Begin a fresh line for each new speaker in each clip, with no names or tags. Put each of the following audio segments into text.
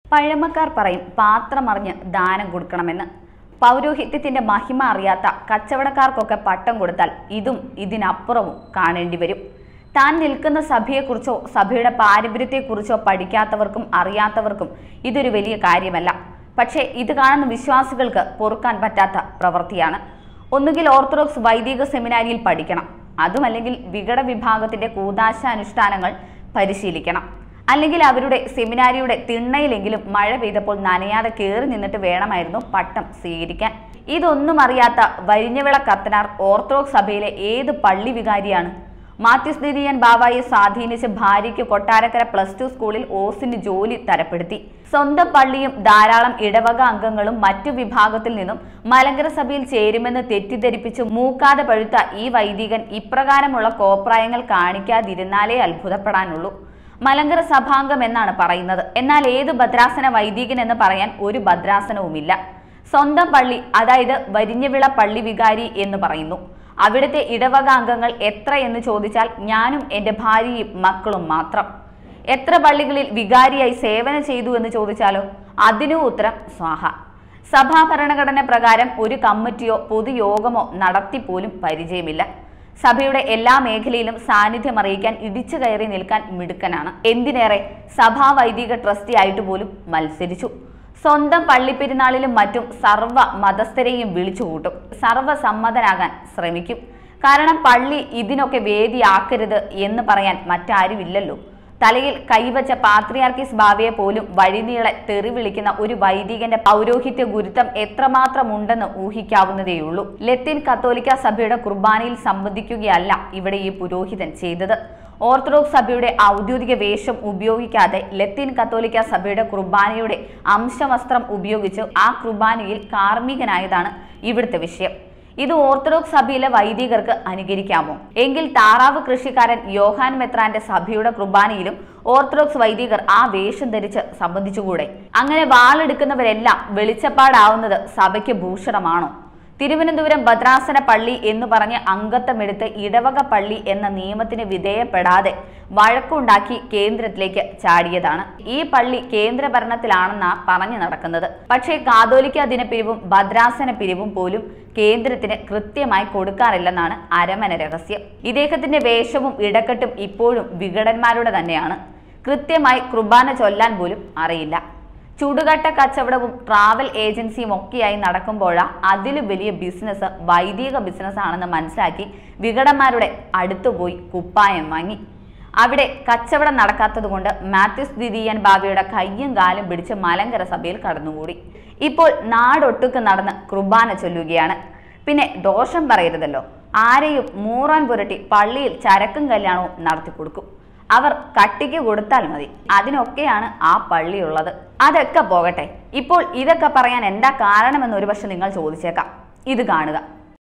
പഴമക്കാർ പറയും പാത്രമറിഞ്ഞ് ദാനം കൊടുക്കണമെന്ന്. പൗരോഹിത്യത്തിന്റെ മഹിമ അറിയാത്ത കച്ചവടക്കാർക്കൊക്കെ പട്ടം കൊടുത്താൽ ഇതും ഇതിനപ്പുറവും കാണേണ്ടി വരും. താൻ നിൽക്കുന്ന സഭയെക്കുറിച്ചോ സഭയുടെ പാരമ്പര്യത്തെക്കുറിച്ചോ പഠിക്കാത്തവർക്കും അറിയാത്തവർക്കും ഇതൊരു വലിയ കാര്യമല്ല. പക്ഷേ ഇത് കാണുന്ന വിശ്വാസികൾക്ക് പൊറുക്കാൻ പറ്റാത്ത പ്രവൃത്തിയാണ്. ഒന്നുകിൽ ഓർത്തഡോക്സ് വൈദിക സെമിനാരിയിൽ പഠിക്കണം, അതുമല്ലെങ്കിൽ വികട വിഭാഗത്തിന്റെ കൂദാശാനുഷ്ഠാനങ്ങൾ പരിശീലിക്കണം, അല്ലെങ്കിൽ അവരുടെ സെമിനാരിയുടെ തിണ്ണയിലെങ്കിലും മഴ പെയ്തപ്പോൾ നനയാതെ കയറി നിന്നിട്ട് വേണമായിരുന്നു പട്ടം സ്വീകരിക്കാൻ. ഇതൊന്നും അറിയാത്ത വരിഞ്ഞവിള കത്തനാർ ഓർത്തഡോക്സ് സഭയിലെ ഏത് പള്ളി വികാരിയാണ്? മാത്യൂസ് ദിദിയൻ ബാവായെ സ്വാധീനിച്ച് ഭാര്യയ്ക്ക് കൊട്ടാരക്കര +2 സ്കൂളിൽ ഓസിന് ജോലി തരപ്പെടുത്തി. സ്വന്തം പള്ളിയും ധാരാളം ഇടവക അംഗങ്ങളും മറ്റു വിഭാഗത്തിൽ നിന്നും മലങ്കര സഭയിൽ ചേരുമെന്ന് തെറ്റിദ്ധരിപ്പിച്ച് മൂക്കാതെ പഴുത്ത ഈ വൈദികൻ ഇപ്രകാരമുള്ള കോപ്രായങ്ങൾ കാണിക്കാതിരുന്നാലേ അത്ഭുതപ്പെടാനുള്ളൂ. മലങ്കര സഭാംഗം എന്നാണ് പറയുന്നത്. എന്നാൽ ഏത് ഭദ്രാസന വൈദികൻ എന്ന് പറയാൻ ഒരു ഭദ്രാസനവുമില്ല. സ്വന്തം പള്ളി, അതായത് വരിഞ്ഞവിള പള്ളി വികാരി എന്ന് പറയുന്നു. അവിടുത്തെ ഇടവക അംഗങ്ങൾ എത്ര എന്ന് ചോദിച്ചാൽ ഞാനും എൻ്റെ ഭാര്യയും മക്കളും മാത്രം. എത്ര പള്ളികളിൽ വികാരിയായി സേവനം ചെയ്തു എന്ന് ചോദിച്ചാലോ അതിനും ഉത്തരം സ്വാഹ. സഭാ ഭരണഘടന പ്രകാരം ഒരു കമ്മിറ്റിയോ പൊതുയോഗമോ നടത്തിപ്പോലും പരിചയമില്ല. സഭയുടെ എല്ലാ മേഖലയിലും സാന്നിധ്യം അറിയിക്കാൻ ഇടിച്ചു കയറി നിൽക്കാൻ മിടുക്കനാണ്. എന്തിനേറെ സഭാ വൈദിക ട്രസ്റ്റി ആയിട്ട് പോലും മത്സരിച്ചു. സ്വന്തം പള്ളിപ്പെരുന്നാളിലും മറ്റും സർവ്വ മതസ്ഥരെയും വിളിച്ചുകൂട്ടും. സർവ്വസമ്മതനാകാൻ ശ്രമിക്കും. കാരണം പള്ളി ഇതിനൊക്കെ വേദിയാക്കരുത് എന്ന് പറയാൻ മറ്റാരുമില്ലല്ലോ. തലയിൽ കൈവച്ച പാത്രിയാർക്കീസ് ബാവയെ പോലും വഴിനീളെ തെറി വിളിക്കുന്ന ഒരു വൈദികന്റെ പൗരോഹിത്യ ഗുരുത്വം എത്രമാത്രമുണ്ടെന്ന് ഊഹിക്കാവുന്നതേയുള്ളൂ. ലത്തീൻ കത്തോലിക്ക സഭയുടെ കുർബാനയിൽ സംബന്ധിക്കുകയല്ല ഇവിടെ ഈ പുരോഹിതൻ ചെയ്തത്. ഓർത്തഡോക്സ് സഭയുടെ ഔദ്യോഗിക വേഷം ഉപയോഗിക്കാതെ ലത്തീൻ കത്തോലിക്ക സഭയുടെ കുർബാനയുടെ അംശവസ്ത്രം ഉപയോഗിച്ച് ആ കുർബാനയിൽ കാർമ്മികനായതാണ് ഇവിടുത്തെ വിഷയം. ഇത് ഓർത്തഡോക്സ് സഭയിലെ വൈദികർക്ക് അനുകരിക്കാമോ? എങ്കിൽ താറാവ് കൃഷിക്കാരൻ യോഹാൻ മെത്രാന്റെ സഭയുടെ കുർബാനയിലും ഓർത്തഡോക്സ് വൈദികർ ആ വേഷം ധരിച്ച് സംബന്ധിച്ചുകൂടെ? അങ്ങനെ വാളെടുക്കുന്നവരെല്ലാം വെളിച്ചപ്പാടാവുന്നത് സഭയ്ക്ക് ഭൂഷണമാണോ? തിരുവനന്തപുരം ഭദ്രാസന പള്ളി എന്ന് പറഞ്ഞ് അംഗത്വമെടുത്ത് ഇടവക പള്ളി എന്ന നിയമത്തിന് വിധേയപ്പെടാതെ വഴക്കുണ്ടാക്കി കേന്ദ്രത്തിലേക്ക് ചാടിയതാണ്. ഈ പള്ളി കേന്ദ്ര ഭരണത്തിലാണെന്നാ പറഞ്ഞു നടക്കുന്നത്. പക്ഷേ കാതോലിക്ക ദിനപ്പിരിവും ഭദ്രാസന പിരിവും പോലും കേന്ദ്രത്തിന് കൃത്യമായി കൊടുക്കാറില്ലെന്നാണ് അരമന രഹസ്യം. ഇദ്ദേഹത്തിന്റെ വേഷവും ഇടക്കെട്ടും ഇപ്പോഴും വിഘടന്മാരുടെ തന്നെയാണ്. കൃത്യമായി കുർബാന ചൊല്ലാൻ പോലും അറിയില്ല. ചുടുകട്ട കച്ചവടവും ട്രാവൽ ഏജൻസിയും ഒക്കെയായി നടക്കുമ്പോഴാണ് അതിലും വലിയ ബിസിനസ് വൈദിക ബിസിനസ് ആണെന്ന് മനസ്സിലാക്കി വിഘടന്മാരുടെ അടുത്തുപോയി കുപ്പായം വാങ്ങി. അവിടെ കച്ചവടം നടക്കാത്തത് കൊണ്ട് മാത്യൂസ് ദിദിയൻ ബാവയുടെ കയ്യും കാലും പിടിച്ച് മലങ്കര സഭയിൽ കടന്നുകൂടി. ഇപ്പോൾ നാടൊട്ടുക്ക് നടന്ന് കുർബാന ചൊല്ലുകയാണ്. പിന്നെ ദോഷം പറയരുതല്ലോ. ആരെയും മൂറാൻ പുരട്ടി പള്ളിയിൽ ചരക്കും കല്യാണവും നടത്തി കൊടുക്കും. അവർ കട്ടിക്ക് കൊടുത്താൽ മതി. അതിനൊക്കെയാണ് ആ പള്ളിയുള്ളത്. അതൊക്കെ പോകട്ടെ. ഇപ്പോൾ ഇതൊക്കെ പറയാൻ എന്താ കാരണമെന്ന് ഒരുപക്ഷെ നിങ്ങൾ ചോദിച്ചേക്കാം. ഇത് കാണുക.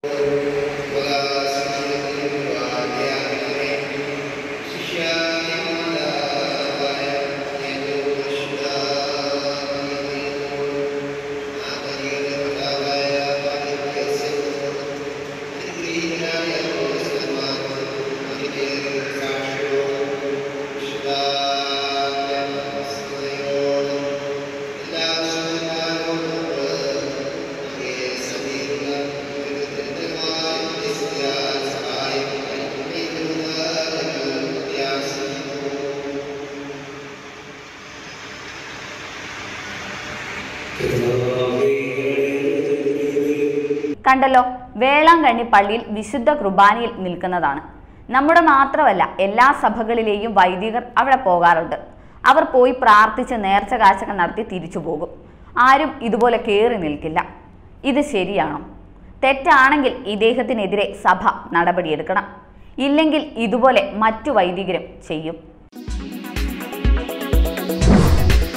കണ്ടല്ലോ, വേളാങ്കണ്ണി പള്ളിയിൽ വിശുദ്ധ കുർബാനയിൽ നിൽക്കുന്നതാണ്. നമ്മുടെ മാത്രമല്ല എല്ലാ സഭകളിലെയും വൈദികർ അവിടെ പോകാറുണ്ട്. അവർ പോയി പ്രാർത്ഥിച്ച് നേർച്ച കാഴ്ചകൾ നടത്തി തിരിച്ചു പോകും. ആരും ഇതുപോലെ കയറി നിൽക്കില്ല. ഇത് ശരിയാണോ? തെറ്റാണെങ്കിൽ ഇദ്ദേഹത്തിനെതിരെ സഭ നടപടിയെടുക്കണം. ഇല്ലെങ്കിൽ ഇതുപോലെ മറ്റു വൈദികരും ചെയ്യും.